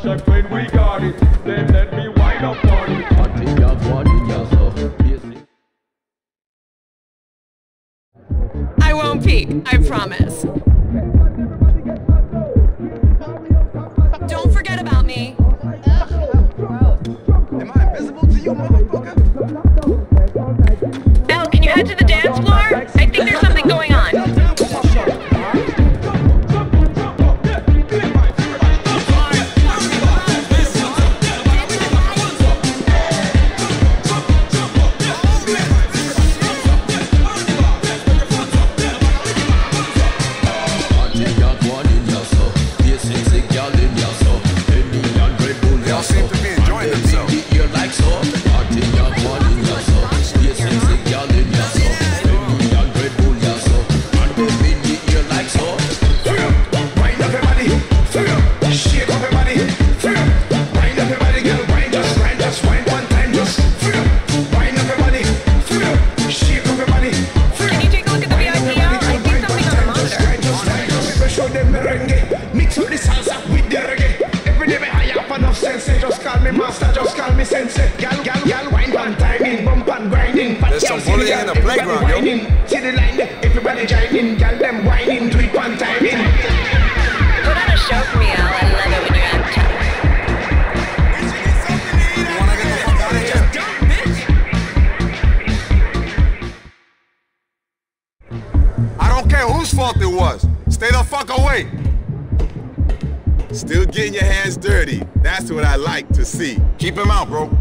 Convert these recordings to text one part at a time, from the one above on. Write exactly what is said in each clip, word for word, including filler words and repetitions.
check when we got it. Then let me wind up on it. I won't peek, I promise. Don't forget about me. Am I invisible to you, motherfucker? Elle, can you head to the dance floor? I think there's something going on. There's some bullying in the playground, yo. See the line there, everybody joining, gal them whining, do it one time in. Put on a show for me, Elle. I love it when you're out of town. You wanna get the fuck out of here? Dumb bitch! I don't care whose fault it was. Stay the fuck away. Still getting your hands dirty. That's what I like to see. Keep him out, bro.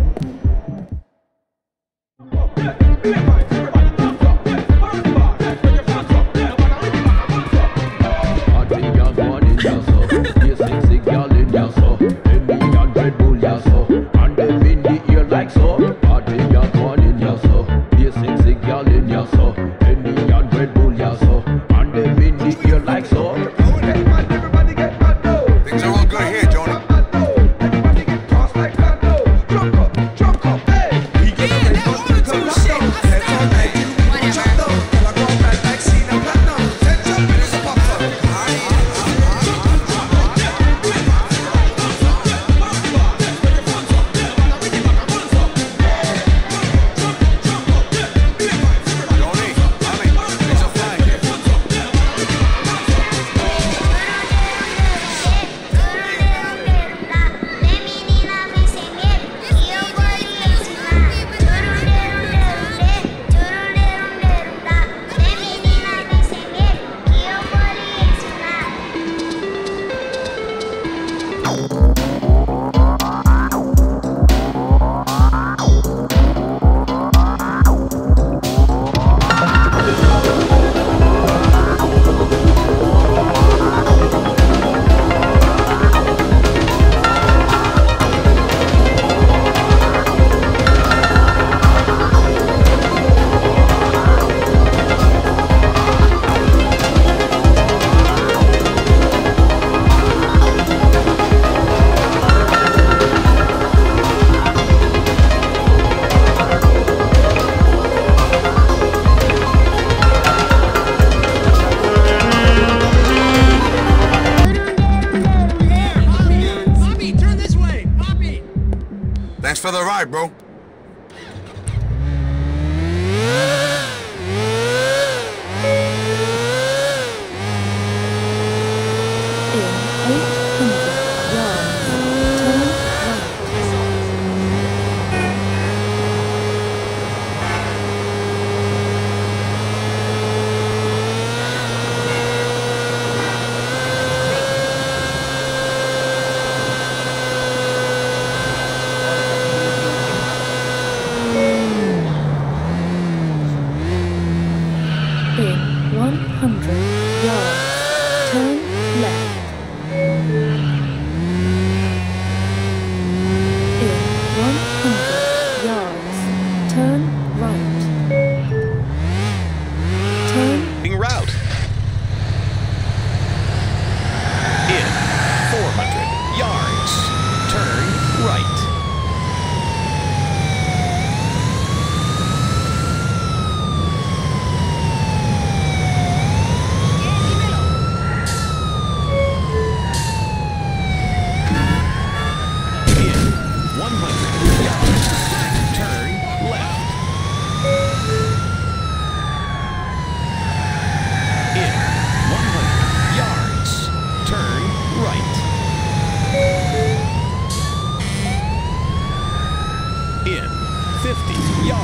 Thanks for the ride, bro.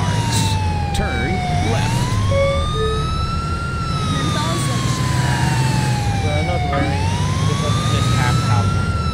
yards. Turn left. ten thousand. Well, not worry. This was just half half.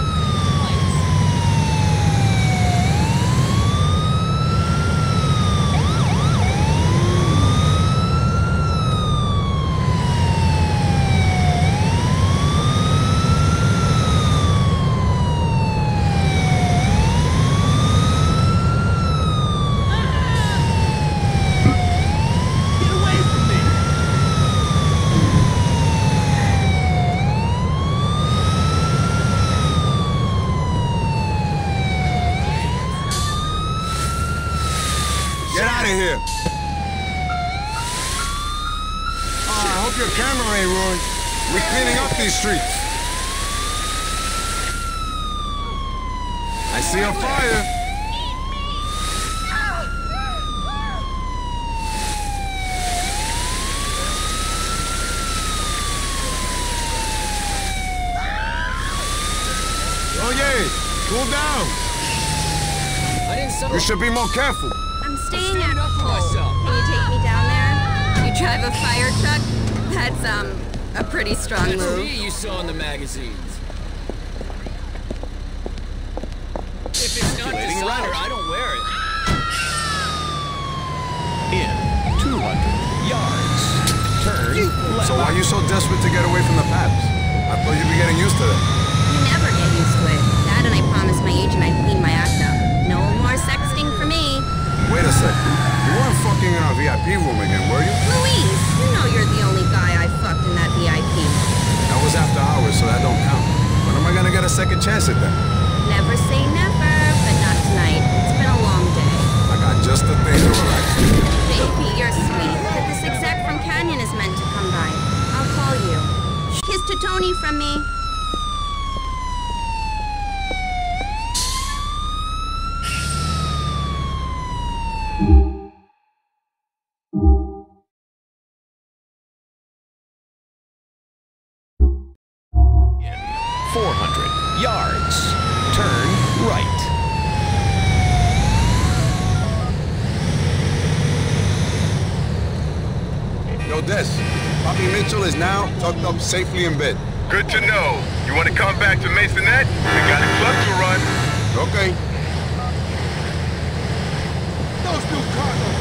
Get out of here. Oh, I hope your camera ain't ruined. We're cleaning up these streets. I see a fire. Oh, yeah. Cool down. I didn't settle. You should be more careful. I'm staying stand at up for home. myself. Can you take me down there? You drive a fire truck? That's, um, a pretty strong That's move. me you saw in the magazines. If it's not designer, I don't wear it. In two hundred yards, turn left. So why are you so desperate to get away from the paps? I thought you'd be getting used to that. You never get used to it. That and I promised my agent I'd clean my act up. No more sexting for me. Wait a second. You weren't fucking in our V I P room again, were you? Louise, you know you're the only guy I fucked in that V I P. That was after hours, so that don't count. When am I gonna get a second chance at that? Never say never, but not tonight. It's been a long day. I got just the thing to relax. Baby, you're sweet, but this exec from Canyon is meant to come by. I'll call you. Kiss to Tony from me. four hundred yards, turn right. Yo, Des, Bobby Mitchell is now tucked up safely in bed. Good to know. You want to come back to Masonette? We got a club to run. Okay. Those new cars are